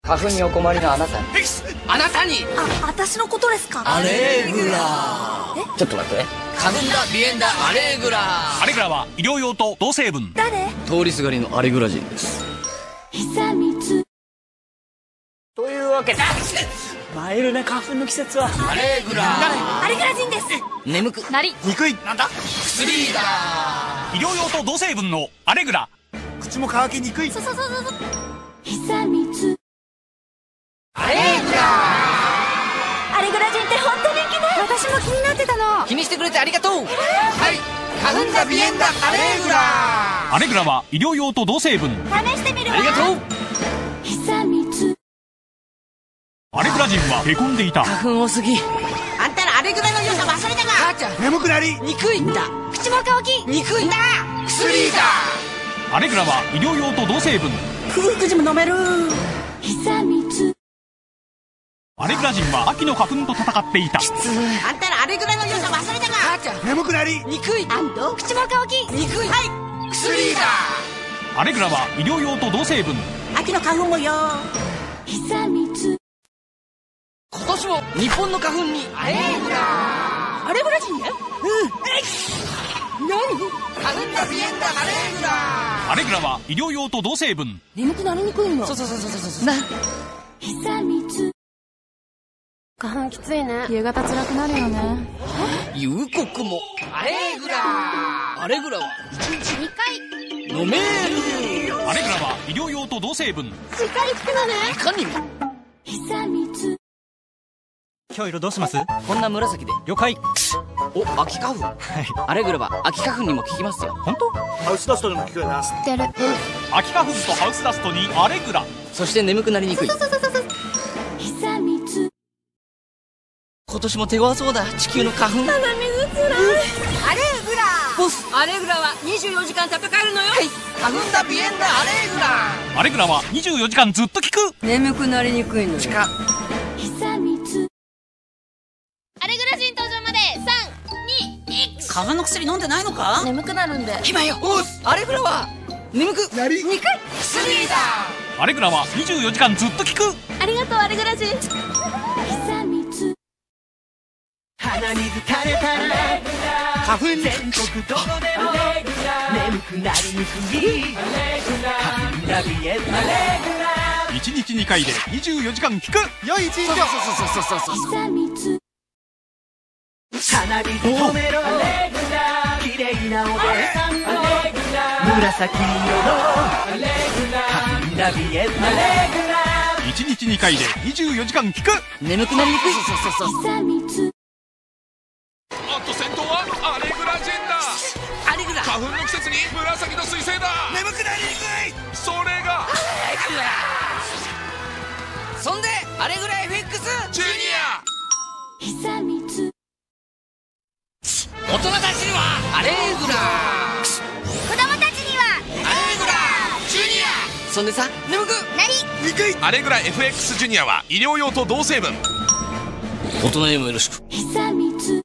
花粉にお困りのあなたに。 あなたに私のことですか？ アレグラちょっと待って。 花粉だ鼻炎だアレグラアレグラは医療用と同成分。 誰？ 通りすがりのアレグラ人です。 久光。 というわけで参るね、花粉の季節は。 アレグラアレグラ人です。 眠くなり。 憎い。なんだ。 薬だ医療用と同成分のアレグラ。口も乾きにくい。 そう。久光。 アレグラアレグラ人って本当人気ね。私も気になってたの。 気にしてくれてありがとう。はい、花粉だ鼻炎だアレグラアレグラは医療用と同成分。 試してみるわ。 ありがとう。 久光。 アレグラ人はへこんでいた。 花粉多すぎ。 あんたらアレグラの良さ忘れたが。 母ちゃん眠くなり。 憎いんだ。 口も乾き。 憎いんだ。薬だ。 アレグラは医療用と同成分。 空腹時も飲める。 久光。 アレグラ人は秋の花粉と戦っていた。 あんたらアレグラの良さ忘れたが。 母ちゃん眠くなり。 憎い。 口も乾き。 憎い。はい、薬だ。 アレグラは医療用と同成分。 秋の花粉もよ。 久光。 今年も日本の花粉にアレグラアレグラ人ね。 何花粉だ鼻炎だアレグラアレグラは医療用と同成分。 眠くなりにくいの。 そうな久光。 花粉きついね。夕方辛くなるよね。 夕刻もアレグラアレグラは1日2回飲める。 アレグラは医療用と同成分。 しっかり効くのね。 いかにも。 久光。 今日色どうします？ こんな紫で了解。 お、秋花粉。アレグラは秋花粉にも効きますよ。 本当？ ハウスダストにも効くよな。 知ってる。 秋花粉とハウスダストにアレグラ。 そして眠くなりにくい。 久光。 今年も手強そうだ地球の花粉。 アレグラボスアレグラは24時間戦えるのよ。 はい、花粉だ鼻炎だアレグラアレグラは24時間ずっと効く。 眠くなりにくいのよ。 地下久光。 アレグラ人登場まで3、2、1。 花粉の薬飲んでないのか？ 眠くなるんで。 暇よ。ボスアレグラは眠くなり2回薬だ。 アレグラは24時間ずっと効く。 ありがとうアレグラ人。 久光。 鼻に打たれたら花粉。 全国どこでも眠くなりにくい花粉だ鼻炎アレグラ 1日2回で24時間効く。良い一日を。 久光。 花火で止めろ綺麗なおでさんと紫色の花粉だ鼻炎アレグラ 1日2回で24時間効く。 眠くなりにくい。 久光。 あと先頭はアレグラジェンだ。 アレグラ花粉の季節に紫の彗星だ。 眠くなりにくい。 それがそんでアレグラ FX ジュニ久光。 大人たちにはアレグラ子供たちにはアレグラジュニア。そんでさ眠くなり。 アアレグラ FX ジュニアは医療用と同成分。 大人にもよろしく。 久光。